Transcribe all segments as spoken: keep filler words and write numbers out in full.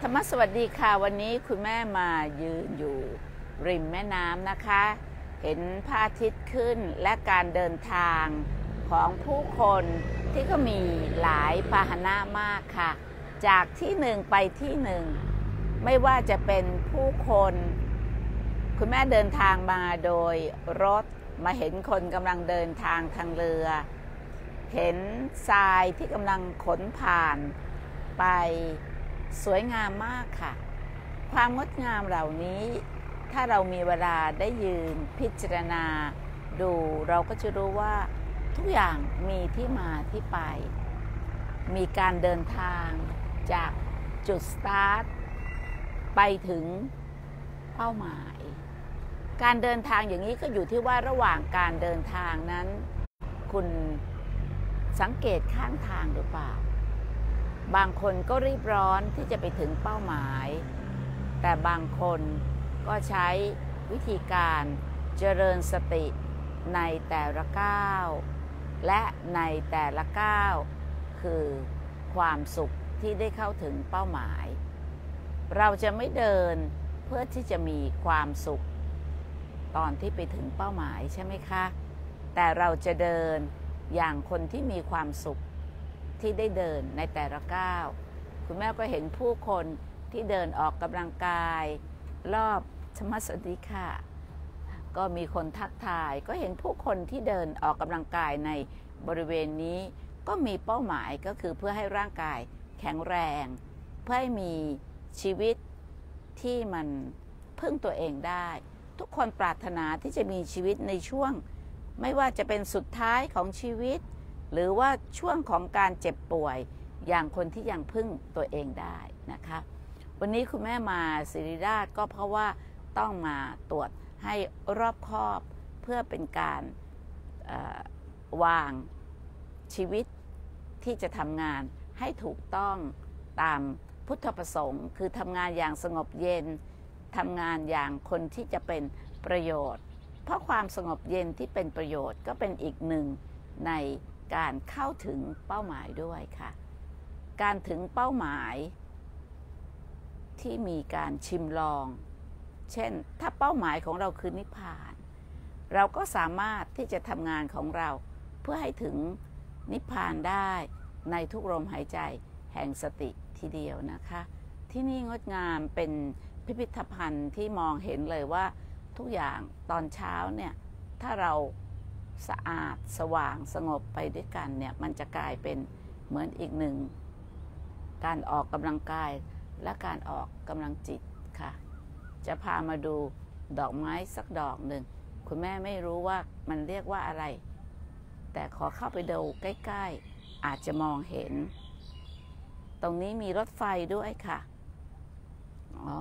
ธรรมสวัสดีค่ะวันนี้คุณแม่มายืนอยู่ริมแม่น้ำนะคะเห็นพระอาทิตย์ขึ้นและการเดินทางของผู้คนที่ก็มีหลายพาหนะมากค่ะจากที่หนึ่งไปที่หนึ่งไม่ว่าจะเป็นผู้คนคุณแม่เดินทางมาโดยรถมาเห็นคนกำลังเดินทางทางเรือเห็นทรายที่กำลังขนผ่านไปสวยงามมากค่ะความงดงามเหล่านี้ถ้าเรามีเวลาได้ยืนพิจารณาดูเราก็จะรู้ว่าทุกอย่างมีที่มาที่ไปมีการเดินทางจากจุดสตาร์ทไปถึงเป้าหมายการเดินทางอย่างนี้ก็อยู่ที่ว่าระหว่างการเดินทางนั้นคุณสังเกตข้างทางหรือเปล่าบางคนก็รีบร้อนที่จะไปถึงเป้าหมายแต่บางคนก็ใช้วิธีการเจริญสติในแต่ละก้าวและในแต่ละก้าวคือความสุขที่ได้เข้าถึงเป้าหมายเราจะไม่เดินเพื่อที่จะมีความสุขตอนที่ไปถึงเป้าหมายใช่ไหมคะแต่เราจะเดินอย่างคนที่มีความสุขที่ได้เดินในแต่ละก้าวคุณแม่ก็เห็นผู้คนที่เดินออกกำลังกายรอบธรรมสวัสดีค่ะก็มีคนทักทายก็เห็นผู้คนที่เดินออกกำลังกายในบริเวณนี้ก็มีเป้าหมายก็คือเพื่อให้ร่างกายแข็งแรงเพื่อให้มีชีวิตที่มันพึ่งตัวเองได้ทุกคนปรารถนาที่จะมีชีวิตในช่วงไม่ว่าจะเป็นสุดท้ายของชีวิตหรือว่าช่วงของการเจ็บป่วยอย่างคนที่ยังพึ่งตัวเองได้นะคะวันนี้คุณแม่มาศิริราชก็เพราะว่าต้องมาตรวจให้รอบคอบเพื่อเป็นการวางชีวิตที่จะทำงานให้ถูกต้องตามพุทธประสงค์คือทำงานอย่างสงบเย็นทำงานอย่างคนที่จะเป็นประโยชน์เพราะความสงบเย็นที่เป็นประโยชน์ก็เป็นอีกหนึ่งในการเข้าถึงเป้าหมายด้วยค่ะการถึงเป้าหมายที่มีการชิมลางเช่นถ้าเป้าหมายของเราคือนิพพานเราก็สามารถที่จะทำงานของเราเพื่อให้ถึงนิพพานได้ในทุกลมหายใจแห่งสติทีเดียวนะคะที่นี่งดงามเป็นพิพิธภัณฑ์ที่มองเห็นเลยว่าทุกอย่างตอนเช้าเนี่ยถ้าเราสะอาดสว่างสงบไปด้วยกันเนี่ยมันจะกลายเป็นเหมือนอีกหนึ่งการออกกำลังกายและการออกกำลังจิตค่ะจะพามาดูดอกไม้สักดอกหนึ่งคุณแม่ไม่รู้ว่ามันเรียกว่าอะไรแต่ขอเข้าไปดูใกล้ๆอาจจะมองเห็นตรงนี้มีรถไฟด้วยค่ะอ๋อ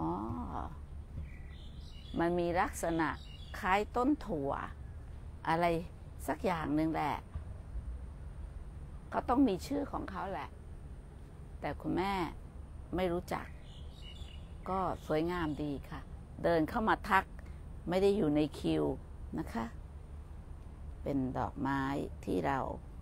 มันมีลักษณะคล้ายต้นถั่วอะไรสักอย่างหนึ่งแหละเขาต้องมีชื่อของเขาแหละแต่คุณแม่ไม่รู้จักก็สวยงามดีค่ะเดินเข้ามาทักไม่ได้อยู่ในคิวนะคะเป็นดอกไม้ที่เรา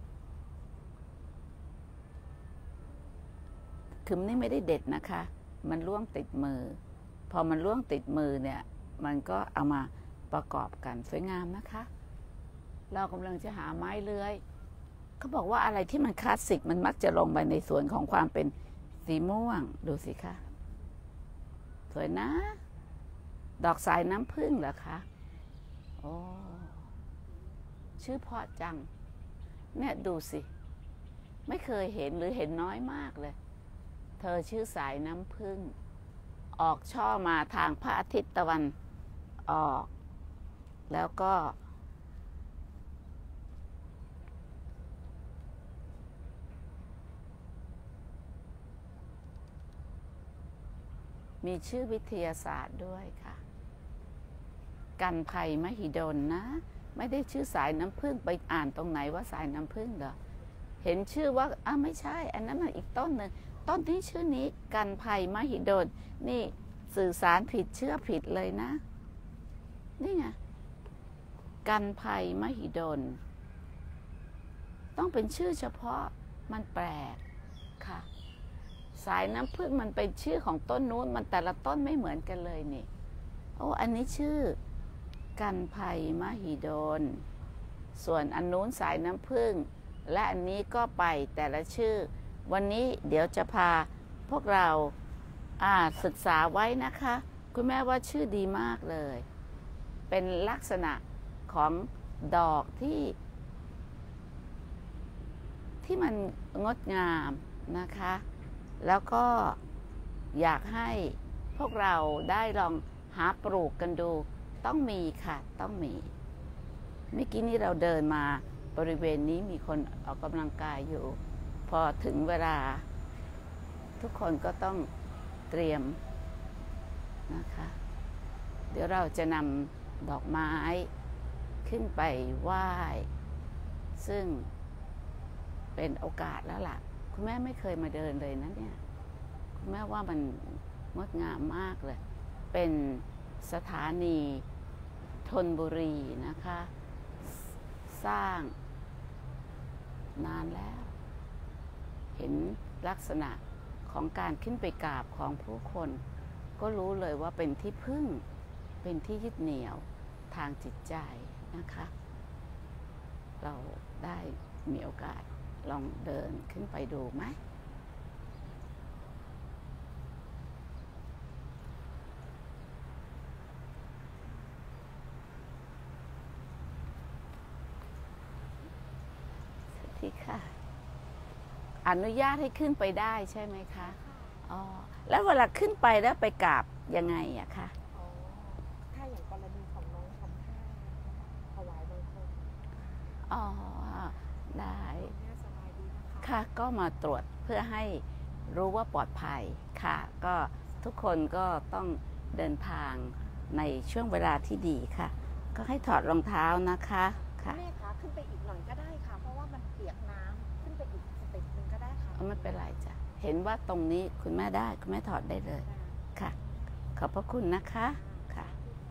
คือนี่ไม่ได้เด็ดนะคะมันร่วงติดมือพอมันร่วงติดมือเนี่ยมันก็เอามาประกอบกันสวยงามนะคะเรากำลังจะหาไม้เลื้อยเขาบอกว่าอะไรที่มันคลาสสิกมันมักจะลงไปในส่วนของความเป็นสีม่วงดูสิคะสวยนะดอกสายน้ำผึ้งเหรอคะโอ้ชื่อเพราะจังเนี่ยดูสิไม่เคยเห็นหรือเห็นน้อยมากเลยเธอชื่อสายน้ำผึ้งออกช่อมาทางพระอาทิตย์ตะวันออกแล้วก็มีชื่อวิทยาศาสตร์ด้วยค่ะกันภัยมหิดลนะไม่ได้ชื่อสายน้ำผึ้งไปอ่านตรงไหนว่าสายน้ำผึ้งเหรอเห็นชื่อว่าอ้าวไม่ใช่อันนั้นมันอีกต้นหนึ่งต้นที่ชื่อนี้กันภัยมหิดลนี่สื่อสารผิดเชื่อผิดเลยนะนี่ไงกันภัยมหิดลต้องเป็นชื่อเฉพาะมันแปลกค่ะสายน้ำผึ้งมันเป็นชื่อของต้นนู้นมันแต่ละต้นไม่เหมือนกันเลยนี่โอ้อันนี้ชื่อกันไผ่มหิดลส่วนอันนู้นสายน้ำผึ้งและอันนี้ก็ไปแต่ละชื่อวันนี้เดี๋ยวจะพาพวกเราศึกษาไว้นะคะคุณแม่ว่าชื่อดีมากเลยเป็นลักษณะของดอกที่ที่มันงดงามนะคะแล้วก็อยากให้พวกเราได้ลองหาปลูกกันดูต้องมีค่ะต้องมีเมื่อกี้นี้เราเดินมาบริเวณนี้มีคนออกกำลังกายอยู่พอถึงเวลาทุกคนก็ต้องเตรียมนะคะเดี๋ยวเราจะนำดอกไม้ขึ้นไปไหว้ซึ่งเป็นโอกาสแล้วล่ะคุณแม่ไม่เคยมาเดินเลยนะเนี่ยคุณแม่ว่ามันงดงามมากเลยเป็นสถานีธนบุรีนะคะสร้างนานแล้วเห็นลักษณะของการขึ้นไปกราบของผู้คนก็รู้เลยว่าเป็นที่พึ่งเป็นที่ยึดเหนี่ยวทางจิตใจนะคะเราได้มีโอกาสลองเดินขึ้นไปดูไหมสวัสดีค่ะอนุญาตให้ขึ้นไปได้ใช่ไหมคะอ๋อแล้วเวลาขึ้นไปแล้วไปกราบยังไงอะคะอ๋อถ้าอย่างกรณีของน้องทำท่าถวายบังคมอ๋อได้สบายดีนะคะค่ะก็มาตรวจเพื่อให้รู้ว่าปลอดภัยค่ะก็ทุกคนก็ต้องเดินทางในช่วงเวลาที่ดีค่ะก็ให้ถอดรองเท้านะคะค่ะแม่คะขึ้นไปอีกหน่อยก็ได้ค่ะเพราะว่ามันเปียกน้ำขึ้นไปอีกสเต็ปหนึ่งก็ได้ค่ะไม่เป็นไรจ้ะเห็นว่าตรงนี้คุณแม่ได้คุณแม่ถอดได้เลยค่ะขอบพระคุณนะคะค่ะ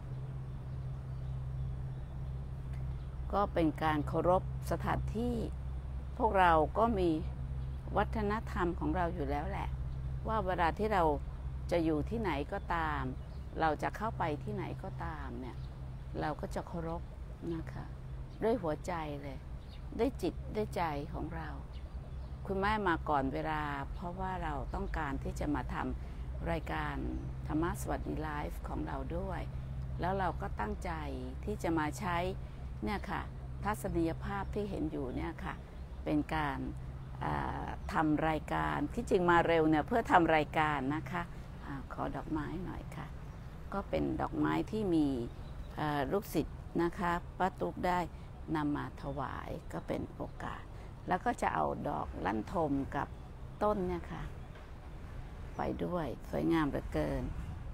ก็เป็นการเคารพสถานที่พวกเราก็มีวัฒนธรรมของเราอยู่แล้วแหละว่าเวลาที่เราจะอยู่ที่ไหนก็ตามเราจะเข้าไปที่ไหนก็ตามเนี่ยเราก็จะเคารพนะคะด้วยหัวใจเลยด้วยจิตด้วยใจของเราคุณแม่มาก่อนเวลาเพราะว่าเราต้องการที่จะมาทำรายการธรรมะสวัสดีไลฟ์ของเราด้วยแล้วเราก็ตั้งใจที่จะมาใช้เนี่ยค่ะทัศนียภาพที่เห็นอยู่เนี่ยค่ะเป็นการทำรายการที่จริงมาเร็วเนี่ยเพื่อทำรายการนะคะอะขอดอกไม้หน่อยค่ะก็เป็นดอกไม้ที่มีลูกศิษย์นะคะป้าตุ๊กได้นำมาถวายก็เป็นโอกาสแล้วก็จะเอาดอกลั่นทมกับต้นเนี่ยค่ะไปด้วยสวยงามเหลือเกิน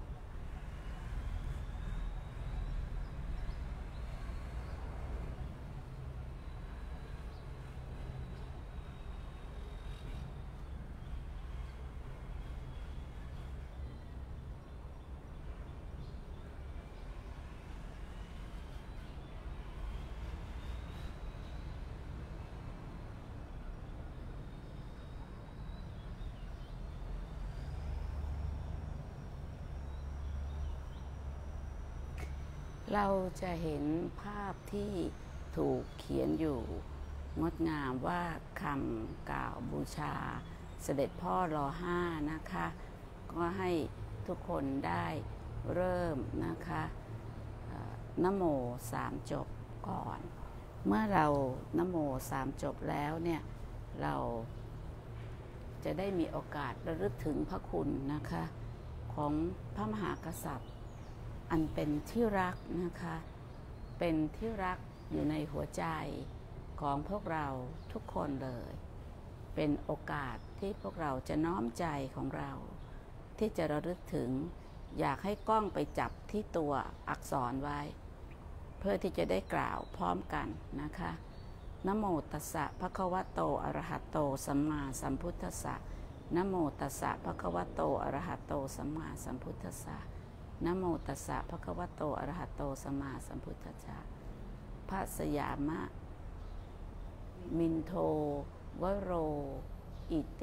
เราจะเห็นภาพที่ถูกเขียนอยู่งดงามว่าคำกล่าวบูชาเสด็จพ่อรอห้านะคะก็ให้ทุกคนได้เริ่มนะคะนะโมสามจบก่อนเมื่อเรานะโมสามจบแล้วเนี่ยเราจะได้มีโอกาสระลึกถึงพระคุณนะคะของพระมหากษัตริย์อันเป็นที่รักนะคะเป็นที่รักอยู่ในหัวใจของพวกเราทุกคนเลยเป็นโอกาสที่พวกเราจะน้อมใจของเราที่จะระลึกถึงอยากให้กล้องไปจับที่ตัวอักษรไว้เพื่อที่จะได้กล่าวพร้อมกันนะคะนะโมตัสสะภะคะวะโตอะระหะโตสัมมาสัมพุทธัสสะนะโมตัสสะภะคะวะโตอะระหะโตสัมมาสัมพุทธัสสะนะโมตัสสะภะคะวะโตอะระหะโตสัมมาสัมพุทธัสสะพระสยามะมินโทวโรอิติ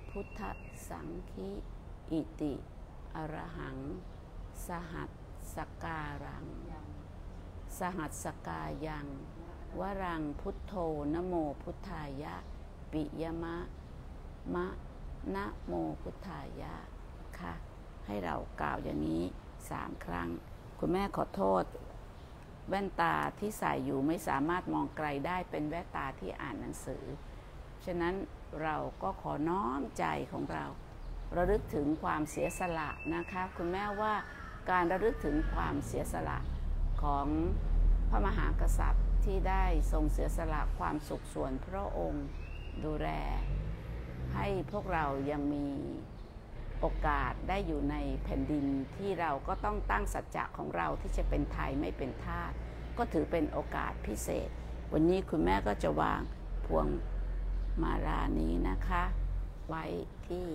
พุทธสังคิอิติอรหังสหัสสการังสหัสสกายังวรังพุทโธนโมพุทธายะปิยมะมะนะโมพุทธายะค่ะให้เรากล่าวอย่างนี้สามครั้งคุณแม่ขอโทษแว่นตาที่ใส่อยู่ไม่สามารถมองไกลได้เป็นแว่นตาที่อ่านหนังสือฉะนั้นเราก็ขอน้อมใจของเราระลึกถึงความเสียสละนะคะคุณแม่ว่าการระลึกถึงความเสียสละของพระมหากษัตริย์ที่ได้ทรงเสียสละความสุขส่วนพระองค์ดูแลให้พวกเรายังมีโอกาสได้อยู่ในแผ่นดินที่เราก็ต้องตั้งสัจจะของเราที่จะเป็นไทยไม่เป็นทาสก็ถือเป็นโอกาสพิเศษวันนี้คุณแม่ก็จะวางพวงมาลานี้นะคะไว้ที่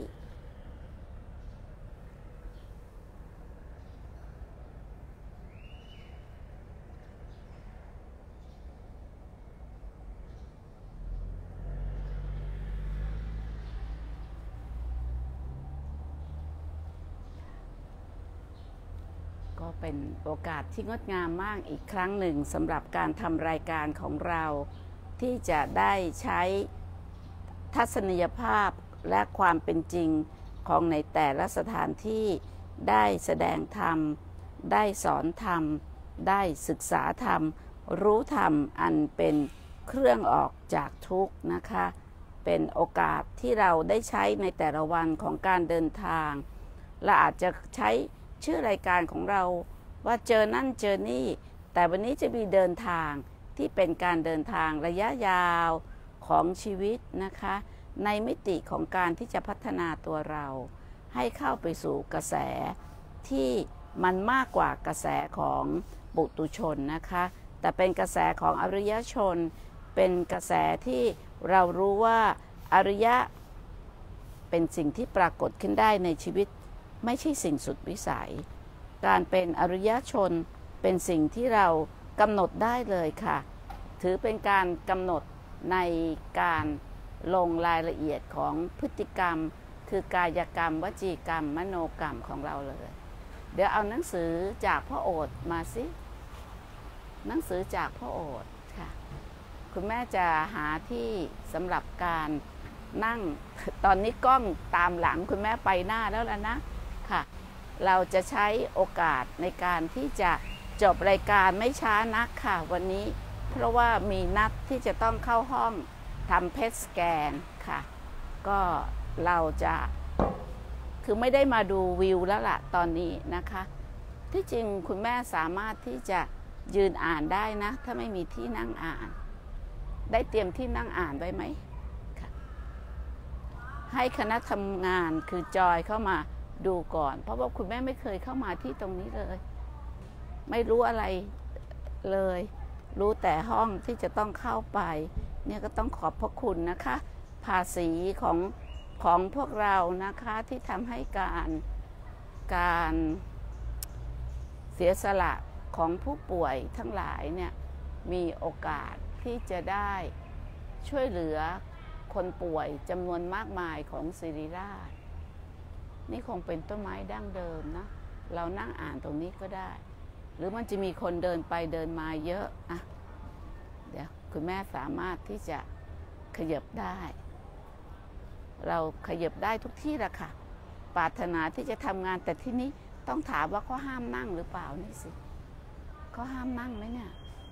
ก็เป็นโอกาสที่งดงามมากอีกครั้งหนึ่งสำหรับการทำรายการของเราที่จะได้ใช้ทัศนียภาพและความเป็นจริงของในแต่ละสถานที่ได้แสดงธรรมได้สอนธรรมได้ศึกษาธรรมรู้ธรรมอันเป็นเครื่องออกจากทุกข์นะคะเป็นโอกาสที่เราได้ใช้ในแต่ละวันของการเดินทางและอาจจะใช้ชื่อรายการของเราว่าเจอนั่นเจอนี่แต่วันนี้จะมีเดินทางที่เป็นการเดินทางระยะยาวของชีวิตนะคะในมิติของการที่จะพัฒนาตัวเราให้เข้าไปสู่กระแสที่มันมากกว่ากระแสของปุถุชนนะคะแต่เป็นกระแสของอริยชนเป็นกระแสที่เรารู้ว่าอริยะเป็นสิ่งที่ปรากฏขึ้นได้ในชีวิตไม่ใช่สิ่งสุดวิสัยการเป็นอริยชนเป็นสิ่งที่เรากำหนดได้เลยค่ะถือเป็นการกำหนดในการลงรายละเอียดของพฤติกรรมคือกายกรรมวจีกรรมมโนกรรมของเราเลยเดี๋ยวเอาหนังสือจากพระโอษฐ์มาสิหนังสือจากพระโอษฐ์ค่ะคุณแม่จะหาที่สำหรับการนั่งตอนนี้กล้องตามหลังคุณแม่ไปหน้าแล้วล่ะนะค่ะเราจะใช้โอกาสในการที่จะจบรายการไม่ช้านักค่ะวันนี้เพราะว่ามีนัดที่จะต้องเข้าห้องทำเพทสแกนค่ะก็เราจะคือไม่ได้มาดูวิวแล้วล่ะตอนนี้นะคะที่จริงคุณแม่สามารถที่จะยืนอ่านได้นะถ้าไม่มีที่นั่งอ่านได้เตรียมที่นั่งอ่านไว้ไหมค่ะให้คณะทำงานคือจอยเข้ามาดูก่อนเพราะว่าคุณแม่ไม่เคยเข้ามาที่ตรงนี้เลยไม่รู้อะไรเลยรู้แต่ห้องที่จะต้องเข้าไปเนี่ยก็ต้องขอบพระคุณนะคะภาษีของของพวกเรานะคะที่ทำให้การการเสียสละของผู้ป่วยทั้งหลายเนี่ยมีโอกาสที่จะได้ช่วยเหลือคนป่วยจำนวนมากมายของศิริราชนี่คงเป็นต้นไม้ดั้งเดิมนะเรานั่งอ่านตรงนี้ก็ได้หรือมันจะมีคนเดินไปเดินมาเยอะอะเดี๋ยวคุณแม่สามารถที่จะขยับได้เราขยับได้ทุกที่แหละค่ะปรารถนาที่จะทำงานแต่ที่นี้ต้องถามว่าเขาห้ามนั่งหรือเปล่านี่สิเขาห้ามนั่งไหมเนี่ย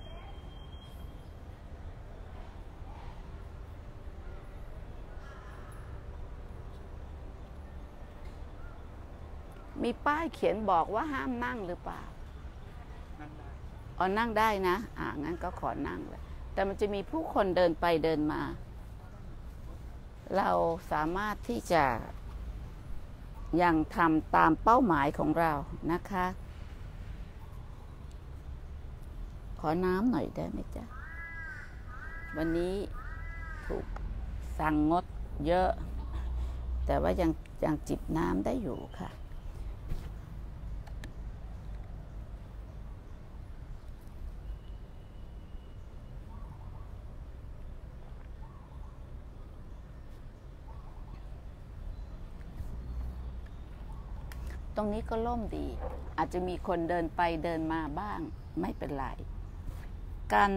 มีป้ายเขียนบอกว่าห้ามนั่งหรือเปล่านั่งได้อ๋อนั่งได้นะอ่างั้นก็ขอนั่งเลยแต่มันจะมีผู้คนเดินไปเดินมาเราสามารถที่จะยังทำตามเป้าหมายของเรานะคะขอน้ำหน่อยได้ไหมจ๊ะวันนี้ถูกสั่งงดเยอะแต่ว่ายังยังจิบน้ำได้อยู่ค่ะตรงนี้ก็ล่มดี อาจจะมีคนเดินไปเดินมาบ้างไม่เป็นไรการ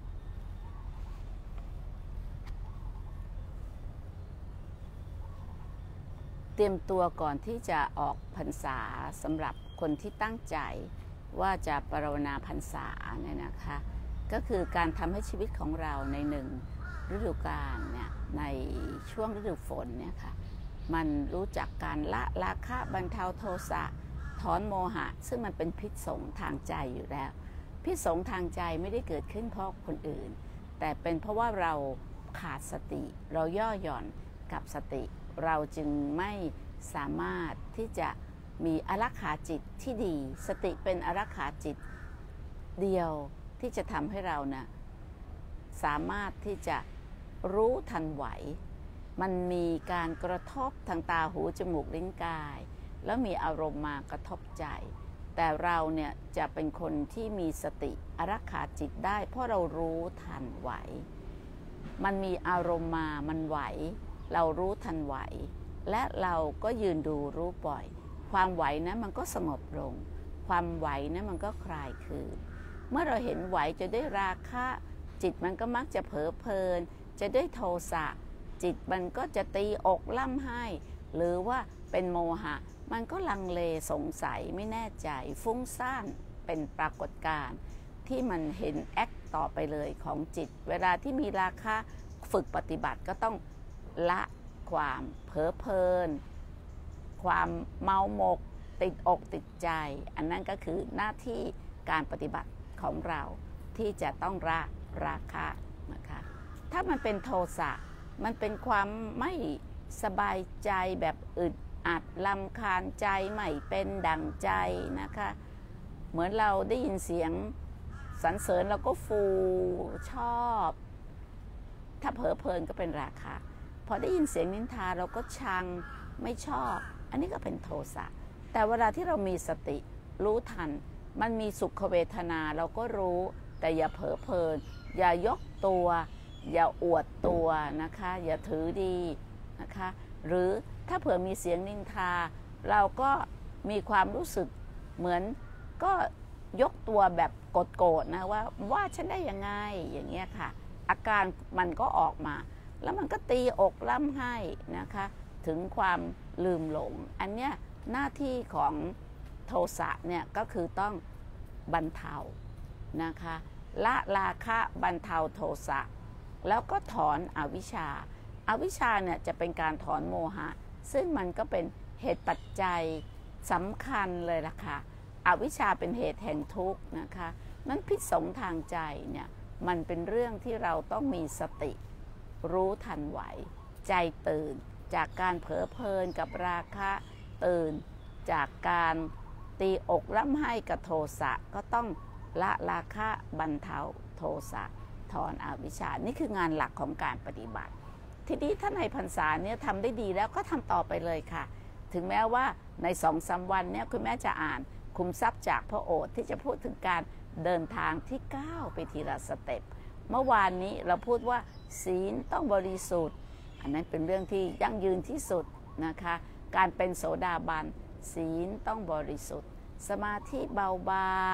เตรียมตัวก่อนที่จะออกพรรษาสำหรับคนที่ตั้งใจว่าจะปรารถนาพรรษาเนี่ยนะคะก็คือการทำให้ชีวิตของเราในหนึ่งฤดูกาลเนี่ยในช่วงฤดูฝนเนี่ยค่ะมันรู้จักการละราคะบรรเทาโทสะถอนโมหะซึ่งมันเป็นพิษสงทางใจอยู่แล้วพิษสงทางใจไม่ได้เกิดขึ้นเพราะคนอื่นแต่เป็นเพราะว่าเราขาดสติเราย่อหย่อนกับสติเราจึงไม่สามารถที่จะมีอารักขาจิตที่ดีสติเป็นอารักขาจิตเดียวที่จะทำให้เรานะสามารถที่จะรู้ทันไหวมันมีการกระทบทางตาหูจมูกลิ้นกายแล้วมีอารมณ์มากระทบใจแต่เราเนี่ยจะเป็นคนที่มีสติอารักขาจิตได้เพราะเรารู้ทันไหวมันมีอารมณ์มามันไหวเรารู้ทันไหวและเราก็ยืนดูรู้ปล่อยความไหวนะมันก็สงบลงความไหวนะมันก็คลายคืนเมื่อเราเห็นไหวจะได้ราคะจิตมันก็มักจะเผลอเพลินจะได้โทสะจิตมันก็จะตีอกล่ำไห้หรือว่าเป็นโมหะมันก็ลังเลสงสัยไม่แน่ใจฟุ้งซ่านเป็นปรากฏการณ์ที่มันเห็นแอคต่อไปเลยของจิตเวลาที่มีราคะฝึกปฏิบัติก็ต้องละความเผลอเพลินความเมาหมกติดอกติดใจอันนั้นก็คือหน้าที่การปฏิบัติของเราที่จะต้องละราคะนะคะถ้ามันเป็นโทสะมันเป็นความไม่สบายใจแบบอึดอัดรำคาญใจไม่เป็นดั่งใจนะคะเหมือนเราได้ยินเสียงสรรเสริญเราก็ฟูชอบถ้าเผลอเพลินก็เป็นราคะพอได้ยินเสียงนินทาเราก็ชังไม่ชอบอันนี้ก็เป็นโทสะแต่เวลาที่เรามีสติรู้ทันมันมีสุขเวทนาเราก็รู้แต่อย่าเผลอเพลินอย่ายกตัวอย่าอวดตัวนะคะอย่าถือดีนะคะหรือถ้าเผื่อมีเสียงนินทาเราก็มีความรู้สึกเหมือนก็ยกตัวแบบโกรธๆนะว่าว่าฉันได้ยังไงอย่างเงี้ยค่ะอาการมันก็ออกมาแล้วมันก็ตีอกล่ำไห้นะคะถึงความลืมหลงอันเนี้ยหน้าที่ของโทสะเนี่ยก็คือต้องบรรเทานะคะละราคะบรรเทาโทสะแล้วก็ถอนอวิชชาอวิชชาเนี่ยจะเป็นการถอนโมหะซึ่งมันก็เป็นเหตุปัจจัยสำคัญเลยล่ะค่ะอวิชชาเป็นเหตุแห่งทุกข์นะคะนั้นพิษสงทางใจเนี่ยมันเป็นเรื่องที่เราต้องมีสติรู้ทันไหวใจตื่นจากการเผลอเพลินกับราคะตื่นจากการตีอกร่ำไห้กับโทสะก็ต้องละราคะบรรเทาโทสะถอนอวิชชานี่คืองานหลักของการปฏิบัติทีนี้ถ้าในพรรษาเนี่ยทำได้ดีแล้วก็ทำต่อไปเลยค่ะถึงแม้ว่าในสองสามวันเนี่ยคุณแม่จะอ่านคุมทรัพย์จากพระโอษฐ์ที่จะพูดถึงการเดินทางที่ก้าวไปทีละสเต็ปเมื่อวานนี้เราพูดว่าศีลต้องบริสุทธิ์อันนั้นเป็นเรื่องที่ยั่งยืนที่สุดนะคะการเป็นโสดาบันศีลต้องบริสุทธิ์สมาธิเบาบาง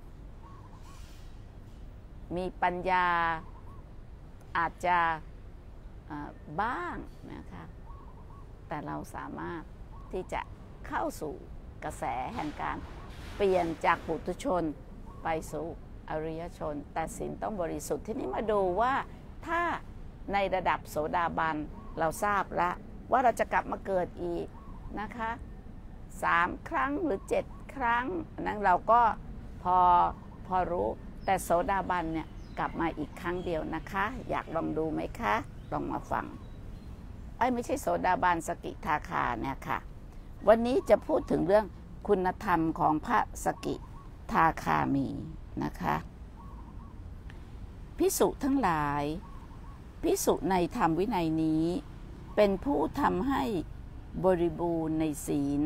มีปัญญาอาจจะบ้างนะคะแต่เราสามารถที่จะเข้าสู่กระแสแห่งการเปลี่ยนจากปุถุชนไปสู่อริยชนแต่ศีลต้องบริสุทธิ์ที่นี้มาดูว่าถ้าในระดับโสดาบันเราทราบแล้วว่าเราจะกลับมาเกิดอีกนะคะสามครั้งหรือเจ็ดครั้งนั้นเราก็พอพอรู้แต่โสดาบันเนี่ยกลับมาอีกครั้งเดียวนะคะอยากลองดูไหมคะลองมาฟังไอ้ไม่ใช่โสดาบันสกิทาคาเนี่ยค่ะวันนี้จะพูดถึงเรื่องคุณธรรมของพระสกิทาคามีนะคะภิกษุทั้งหลายภิกษุในธรรมวินัยนี้เป็นผู้ทำให้บริบูรณ์ในศีล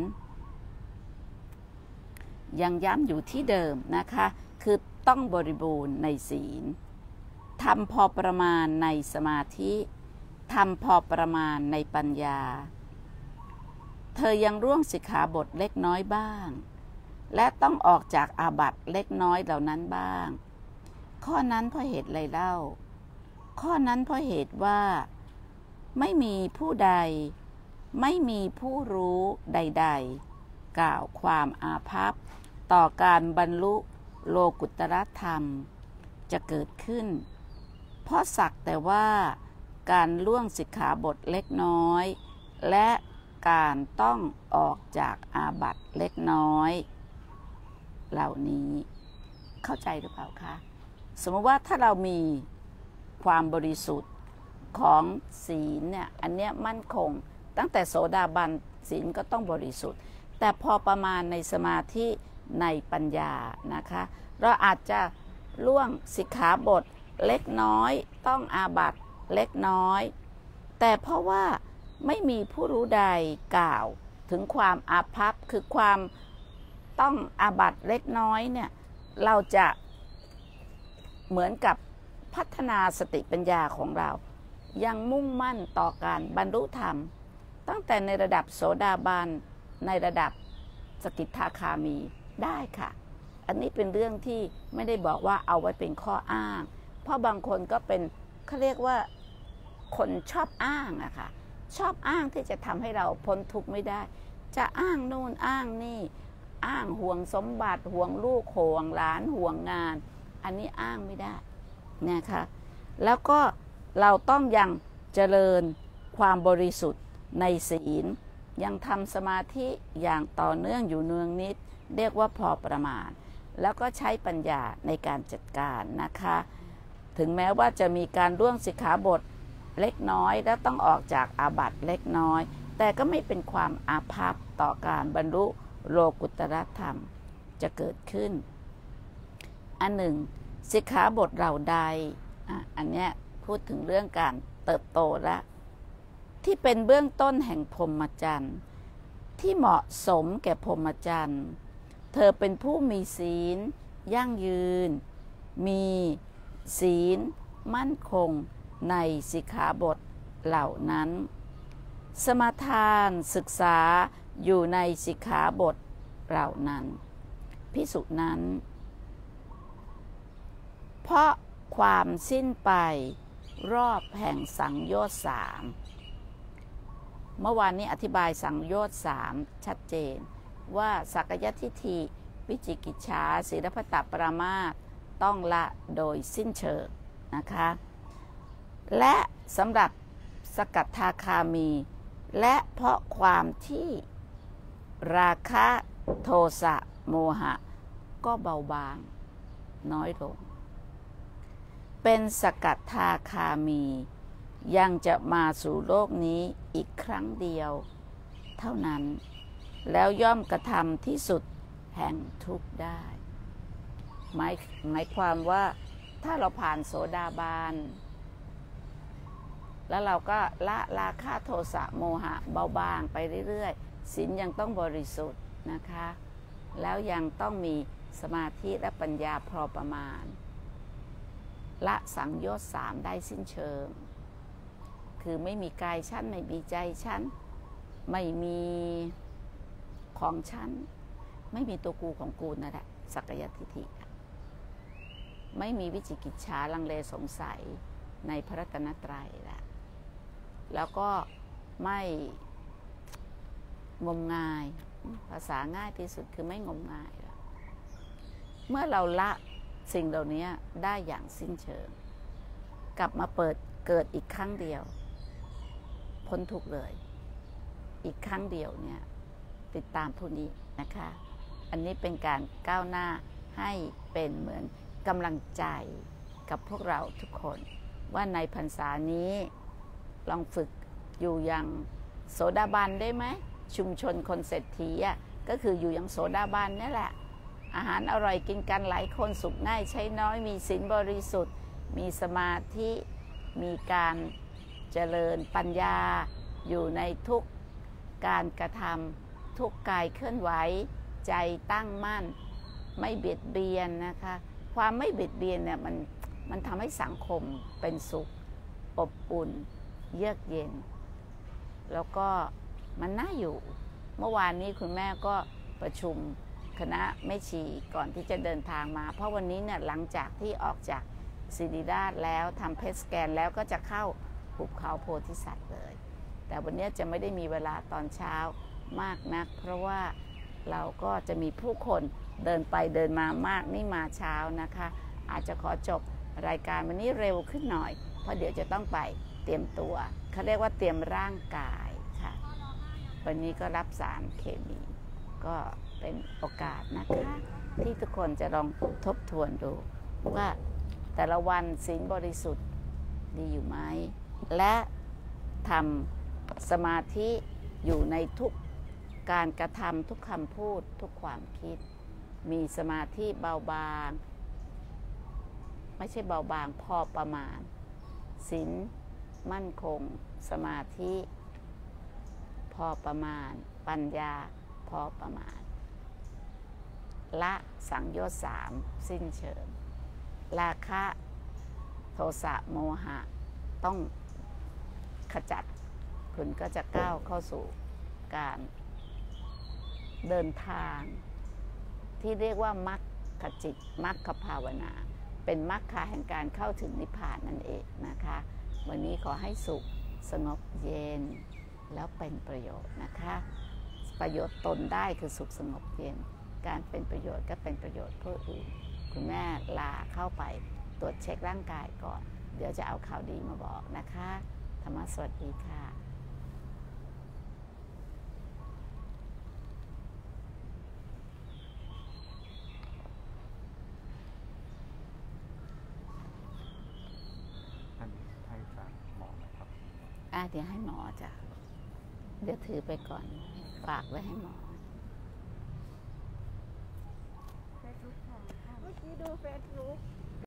ยังย้ำอยู่ที่เดิมนะคะคือต้องบริบูรณ์ในศีลทำพอประมาณในสมาธิทำพอประมาณในปัญญาเธอยังร่วงสิกขาบทเล็กน้อยบ้างและต้องออกจากอาบัติเล็กน้อยเหล่านั้นบ้างข้อนั้นเพราะเหตุไรเล่าข้อนั้นเพราะเหตุว่าไม่มีผู้ใดไม่มีผู้รู้ใดๆกล่าวความอาภัพต่อการบรรลุโลกุตตรธรรมจะเกิดขึ้นเพราะสักแต่ว่าการล่วงสิกขาบทเล็กน้อยและการต้องออกจากอาบัติเล็กน้อยเหล่านี้เข้าใจหรือเปล่าคะสมมติว่าถ้าเรามีความบริสุทธิ์ของศีลเนี่ยอันเนี้ยมั่นคงตั้งแต่โสดาบันศีลก็ต้องบริสุทธิ์แต่พอประมาณในสมาธิในปัญญานะคะเราอาจจะล่วงสิกขาบทเล็กน้อยต้องอาบัติเล็กน้อยแต่เพราะว่าไม่มีผู้รู้ใดกล่าวถึงความอาภัพคือความต้องอาบัติเล็กน้อยเนี่ยเราจะเหมือนกับพัฒนาสติปัญญาของเรายังมุ่งมั่นต่อการบรรลุธรรมตั้งแต่ในระดับโสดาบันในระดับสกิทาคามีได้ค่ะอันนี้เป็นเรื่องที่ไม่ได้บอกว่าเอาไว้เป็นข้ออ้างเพราะบางคนก็เป็นเขาเรียกว่าคนชอบอ้างอะค่ะชอบอ้างที่จะทำให้เราพ้นทุกข์ไม่ได้จะอ้างโน่นอ้างนี่อ้างห่วงสมบัติห่วงลูกห่วงหลานห่วงงานอันนี้อ้างไม่ได้นะคะแล้วก็เราต้องยังเจริญความบริสุทธิ์ในศีลยังทำสมาธิอย่างต่อเนื่องอยู่เนืองนิดเรียกว่าพอประมาณแล้วก็ใช้ปัญญาในการจัดการนะคะถึงแม้ว่าจะมีการล่วงสิกขาบทเล็กน้อยและต้องออกจากอาบัติเล็กน้อยแต่ก็ไม่เป็นความอาภัพต่อการบรรลุโลกุตตรธรรมจะเกิดขึ้นอันหนึ่งสิกขาบทเราใด อ, อันเนี้ยพูดถึงเรื่องการเติบโตและที่เป็นเบื้องต้นแห่งพรหมจรรย์ที่เหมาะสมแก่พรหมจรรย์เธอเป็นผู้มีศีลยั่งยืนมีศีลมั่นคงในสิกขาบทเหล่านั้นสมาทานศึกษาอยู่ในสิกขาบทเหล่านั้นภิกษุนั้นเพราะความสิ้นไปรอบแห่งสังโยชน์สามเมื่อวานนี้อธิบายสังโยชน์สามชัดเจนว่าสักยทิฏฐิวิจิกิจฉาศีลพัตตปรามาสต้องละโดยสิ้นเชิงนะคะและสำหรับสกัทาคามีและเพราะความที่ราคะโทสะโมหะก็เบาบางน้อยลงเป็นสกัทาคามียังจะมาสู่โลกนี้อีกครั้งเดียวเท่านั้นแล้วย่อมกระทำที่สุดแห่งทุกข์ได้หมายหมายความว่าถ้าเราผ่านโสดาบันแล้วเราก็ละราคะโทสะโมหะเบาบางไปเรื่อยๆศีลยังต้องบริสุทธิ์นะคะแล้วยังต้องมีสมาธิและปัญญาพอประมาณละสังโยชน์สามได้สิ้นเชิงคือไม่มีกายชั้นไม่มีใจชั้นไม่มีของชั้นไม่มีตัวกูของกูนั่นแหละสักยทิฏฐิไม่มีวิจิกิจฉาลังเลสงสัยในพระรัตนตรัยแล้วแล้วก็ไม่งมงายภาษาง่ายที่สุดคือไม่งมงายแล้วเมื่อเราละสิ่งเหล่านี้ได้อย่างสิ้นเชิงกลับมาเปิดเกิดอีกครั้งเดียวพ้นทุกข์เลยอีกครั้งเดียวเนี่ยติดตามผู้นี้นะคะอันนี้เป็นการก้าวหน้าให้เป็นเหมือนกำลังใจกับพวกเราทุกคนว่าในพรรษานี้ลองฝึกอยู่อย่างโสดาบันได้ไหมชุมชนคนเศรษฐีอ่ะก็คืออยู่อย่างโสดาบันนี่แหละอาหารอร่อยกินกันหลายคนสุขง่ายใช้น้อยมีศีลบริสุทธิ์มีสมาธิมีการเจริญปัญญาอยู่ในทุกการกระทำทุกกายเคลื่อนไหวใจตั้งมั่นไม่เบียดเบียนนะคะความไม่เบียดเบียนเนี่ยมันมันทำให้สังคมเป็นสุขอบอุ่นเยือกเย็นแล้วก็มันน่าอยู่เมื่อวานนี้คุณแม่ก็ประชุมคณะแม่ชีก่อนที่จะเดินทางมาเพราะวันนี้เนี่ยหลังจากที่ออกจากศิริราชแล้วทำเพทสแกนแล้วก็จะเข้าหุบเขาโพธิสัตว์เลยแต่วันนี้จะไม่ได้มีเวลาตอนเช้ามากนักเพราะว่าเราก็จะมีผู้คนเดินไปเดินมามากนี่มาเช้านะคะอาจจะขอจบรายการวันนี้เร็วขึ้นหน่อยเพราะเดี๋ยวจะต้องไปเตรียมตัวเขาเรียกว่าเตรียมร่างกายค่ะวันนี้ก็รับสารเคมีก็เป็นโอกาสนะคะที่ทุกคนจะลองทบทวนดูว่าแต่ละวันศีลบริสุทธิ์ดีอยู่ไหมและทำสมาธิอยู่ในทุกการกระทำทุกคำพูดทุกความคิดมีสมาธิเบาบางไม่ใช่เบาบางพอประมาณศีลมั่นคงสมาธิพอประมาณปัญญาพอประมาณละสังโยชน์สามสิ้นเชิงราคะโทสะโมหะต้องขจัดคุณก็จะก้าวเข้าสู่การเดินทางที่เรียกว่ามรรคจิตมรรคภาวนาเป็นมรรคแห่งการเข้าถึงนิพพานนั่นเองนะคะวันนี้ขอให้สุขสงบเย็นแล้วเป็นประโยชน์นะคะประโยชน์ตนได้คือสุขสงบเย็นการเป็นประโยชน์ก็เป็นประโยชน์ผู้อื่นคุณแม่ลาเข้าไปตรวจเช็คร่างกายก่อนเดี๋ยวจะเอาข่าวดีมาบอกนะคะธรรมะสวัสดีค่ะอันนี้ให้จากหมอนะครับอ่ะเดี๋ยวให้หมอจ้ะเดี๋ยวถือไปก่อนฝากไว้ให้หมอ